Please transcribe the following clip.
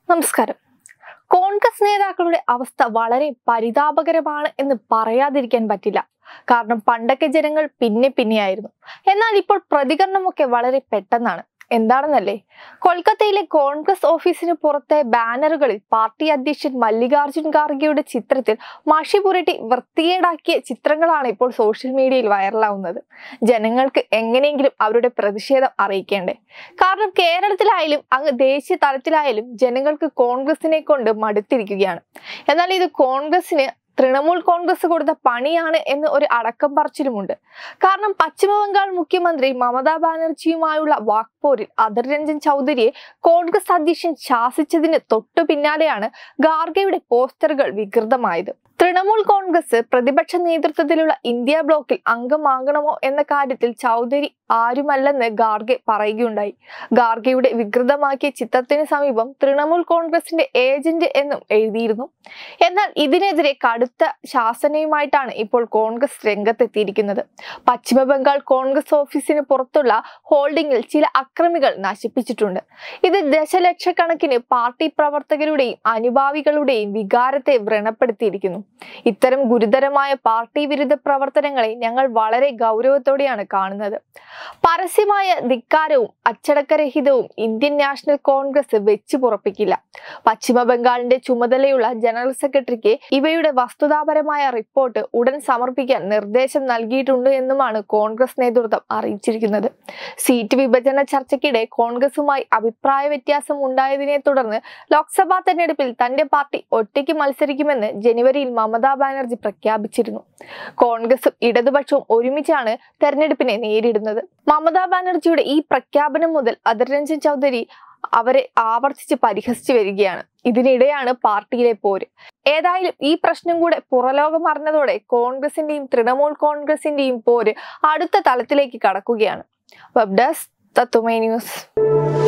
നമസ്കാരം. കോൺഗ്രസ് നേതാക്കളുടെ അവസ്ഥ വളരെ പരിതാപകരമാണ് എന്ന് പറയാതിരിക്കാൻ പറ്റില്ല. കാരണം പണ്ടൊക്കെ ജനങ്ങൾ പിന്നെയായിരുന്നു. എന്നാൽ ഇപ്പോൾ പ്രതികരണമൊക്കെ വളരെ പെട്ടെന്നാണ്. എന്താണെന്നല്ലേ? കൊൽക്കത്തയിലെ കോൺഗ്രസ് ഓഫീസിന് പുറത്തെ ബാനറുകളിൽ പാർട്ടി അധ്യക്ഷൻ മല്ലികാർജുൻ ഖാർഗെയുടെ ചിത്രത്തിൽ മഷി പുരട്ടി വൃത്തികേടാക്കിയ ചിത്രങ്ങളാണ് ഇപ്പോൾ സോഷ്യൽ മീഡിയയിൽ വൈറലാവുന്നത്. ജനങ്ങൾക്ക് എങ്ങനെയെങ്കിലും അവരുടെ പ്രതിഷേധം അറിയിക്കേണ്ടേ? കാരണം കേരളത്തിലായാലും അങ്ങ് ദേശീയ തലത്തിലായാലും ജനങ്ങൾക്ക് കോൺഗ്രസിനെ കൊണ്ട് മടുത്തിരിക്കുകയാണ്. എന്നാൽ ഇത് കോൺഗ്രസിന് തൃണമൂൽ കോൺഗ്രസ് കൊടുത്ത പണിയാണ് എന്ന് ഒരു അടക്കം പറച്ചിലുമുണ്ട്. കാരണം പശ്ചിമബംഗാൾ മുഖ്യമന്ത്രി മമതാ ബാനർജിയുമായുള്ള വാക്പോരിൽ അധർ രഞ്ജൻ ചൗധരിയെ കോൺഗ്രസ് അധ്യക്ഷൻ ശാസിച്ചതിന് തൊട്ടു പിന്നാലെയാണ് ഖാർഗെയുടെ പോസ്റ്ററുകൾ വികൃതമായത്. തൃണമൂൽ കോൺഗ്രസ് പ്രതിപക്ഷ നേതൃത്വത്തിലുള്ള ഇന്ത്യ ബ്ലോക്കിൽ അംഗമാകണമോ എന്ന കാര്യത്തിൽ ചൗധരി ആരുമല്ലെന്ന് ഖാർഗെ പറയുകയുണ്ടായി. ഖാർഗെയുടെ വികൃതമാക്കിയ ചിത്രത്തിന് സമീപം തൃണമൂൽ കോൺഗ്രസിന്റെ ഏജന്റ് എന്നും എഴുതിയിരുന്നു. എന്നാൽ ഇതിനെതിരെ കടുത്ത ശാസനയുമായിട്ടാണ് ഇപ്പോൾ കോൺഗ്രസ് രംഗത്തെത്തിയിരിക്കുന്നത്. പശ്ചിമ ബംഗാൾ കോൺഗ്രസ് ഓഫീസിന് പുറത്തുള്ള ഹോൾഡിംഗിൽ ചില അക്രമികൾ നശിപ്പിച്ചിട്ടുണ്ട്. ഇത് ദശലക്ഷക്കണക്കിന് പാർട്ടി പ്രവർത്തകരുടെയും അനുഭാവികളുടെയും വികാരത്തെ വ്രണപ്പെടുത്തിയിരിക്കുന്നു. ഇത്തരം ഗുരുതരമായ പാർട്ടി വിരുദ്ധ പ്രവർത്തനങ്ങളെ ഞങ്ങൾ വളരെ ഗൗരവത്തോടെയാണ് കാണുന്നത്. പരസ്യമായ ധിക്കാരവും അച്ചടക്കരഹിതവും ഇന്ത്യൻ നാഷണൽ കോൺഗ്രസ് വെച്ചു പുറപ്പിക്കില്ല. പശ്ചിമ ബംഗാളിന്റെ ചുമതലയുള്ള ജനറൽ സെക്രട്ടറിക്ക് ഇവയുടെ വസ്തുതാപരമായ റിപ്പോർട്ട് ഉടൻ സമർപ്പിക്കാൻ നിർദ്ദേശം നൽകിയിട്ടുണ്ട് എന്നുമാണ് കോൺഗ്രസ് നേതൃത്വം അറിയിച്ചിരിക്കുന്നത്. സീറ്റ് വിഭജന ചർച്ചയ്ക്കിടെ കോൺഗ്രസുമായി അഭിപ്രായ വ്യത്യാസം ഉണ്ടായതിനെ തുടർന്ന് ലോക്സഭാ തെരഞ്ഞെടുപ്പിൽ തന്റെ പാർട്ടി ഒറ്റയ്ക്ക് മത്സരിക്കുമെന്ന് ജനുവരിയിൽ മമതാ ബാനർജി പ്രഖ്യാപിച്ചിരുന്നു. കോൺഗ്രസും ഇടതുപക്ഷവും ഒരുമിച്ചാണ് തെരഞ്ഞെടുപ്പിനെ നേരിടുന്നത്. മമതാ ബാനർജിയുടെ ഈ പ്രഖ്യാപനം മുതൽ അധർ രഞ്ജൻ ചൗധരി അവരെ ആവർത്തിച്ച് പരിഹസിച്ചു വരികയാണ്. ഇതിനിടെയാണ് പാർട്ടിയിലെ പോര്. ഏതായാലും ഈ പ്രശ്നം കൂടെ പുറലോകം അറിഞ്ഞതോടെ കോൺഗ്രസിന്റെയും തൃണമൂൽ കോൺഗ്രസിന്റെയും പോര് അടുത്ത തലത്തിലേക്ക് കടക്കുകയാണ്. വെബ് ഡെസ്ക് തത്തുമൈ ന്യൂസ്.